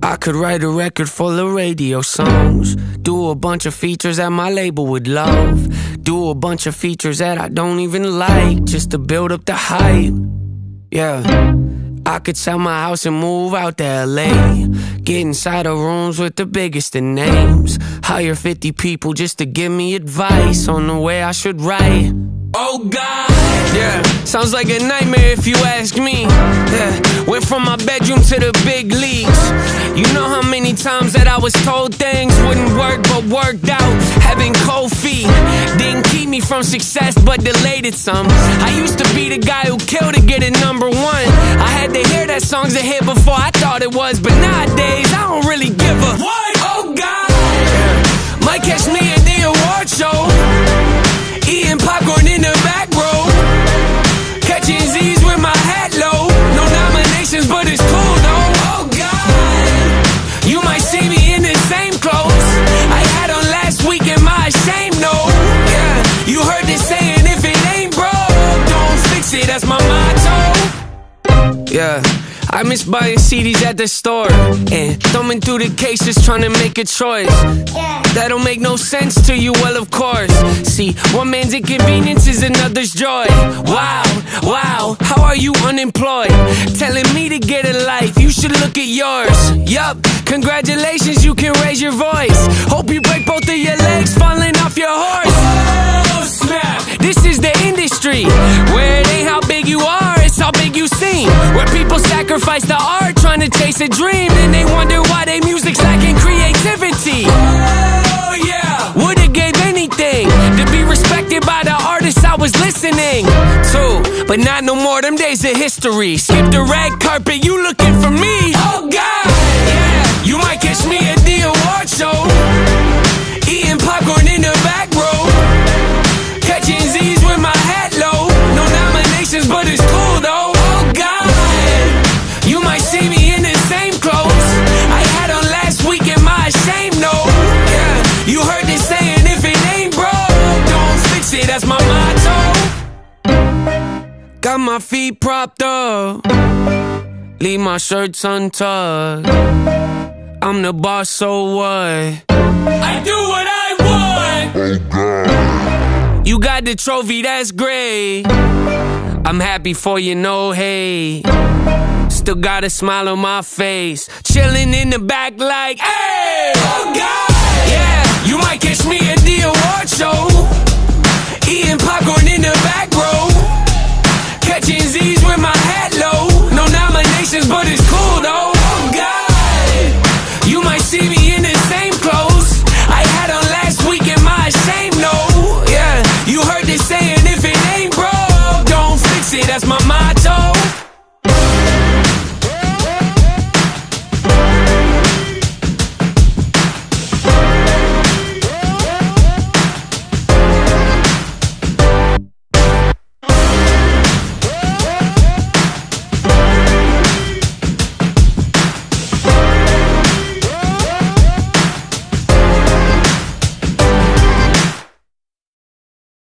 I could write a record full of radio songs, do a bunch of features that my label would love, do a bunch of features that I don't even like, just to build up the hype. Yeah, I could sell my house and move out to LA, get inside of rooms with the biggest of names, hire 50 people just to give me advice on the way I should write. Oh God, yeah, sounds like a nightmare if you ask me. Yeah, went from my bedroom to the big leagues. You know how many times that I was told things wouldn't work but worked out. Having cold feet didn't keep me from success but delayed it some. I used to be the guy who killed to get it #1. I had to hear that song's a hit before I thought it was, but nowadays I don't really give a what? Oh God, yeah. Might catch me at the award show, eating popcorn in the back row, catching Z's with my hat low. No nominations, but it's cool though. Oh God, you might see me in the same clothes I had on last week in my same note. Yeah, you heard this saying, if it ain't broke, don't fix it. That's my motto. Yeah, I miss buying CDs at the store and thumbing through the cases trying to make a choice. That don't make no sense to you, well of course. See, one man's inconvenience is another's joy. Wow, wow, how are you unemployed? Telling me to get a life, you should look at yours. Yup, congratulations, you can raise your voice. Hope you break both of your legs falling off your horse. Oh snap, this is the industry where it ain't how big you are, it's how big you seem. Where people sacrifice the art trying to chase a dream, and they wonder why their music's lacking creativity. Oh yeah, would've gave anything to be respected by the artists I was listening to, but not no more, them days of history. Skip the red carpet, you looking for me. Oh God, yeah, you might catch me at the award show, eating popcorn in the back row, catching Z's with my hat low. No nominations, but it's cool though. Oh God, you might see me in the same clothes I had on last week in my same note. Yeah, you heard this saying, if it ain't broke, don't fix it. That's my motto. Got my feet propped up, leave my shirts untucked. I'm the boss, so what? I do what I want. Oh God, you got the trophy, that's great. I'm happy for you, no hate. Still got a smile on my face, chilling in the back like, hey! Oh God, yeah, you might catch me at the award show, eating popcorn in the back row, catching Z's with my hat low. No nominations, but it's cool though.